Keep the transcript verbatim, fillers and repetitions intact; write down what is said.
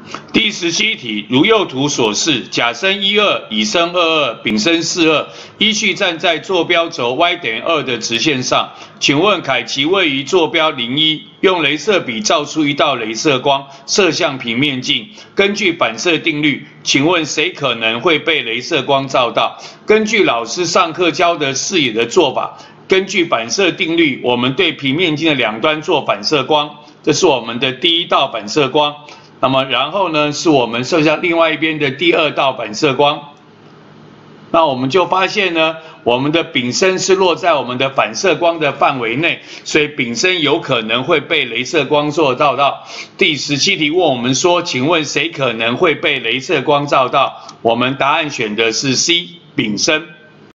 第十七题，如右图所示，甲生一二，乙生二二，丙生四二，依序站在坐标轴 y 等于二的直线上。请问凯奇位于坐标零一，用雷射笔照出一道雷射光，射向平面镜。根据反射定律，请问谁可能会被雷射光照到？根据老师上课教的视野的做法，根据反射定律，我们对平面镜的两端做反射光，这是我们的第一道反射光。那么然后呢，是我们射向另外一边的第二道反射光。那我们就发现呢，我们的丙生是落在我们的反射光的范围内，所以丙生有可能会被雷射光所照到。第十七题问我们说，请问谁可能会被雷射光照到？我们答案选的是 C， 丙生。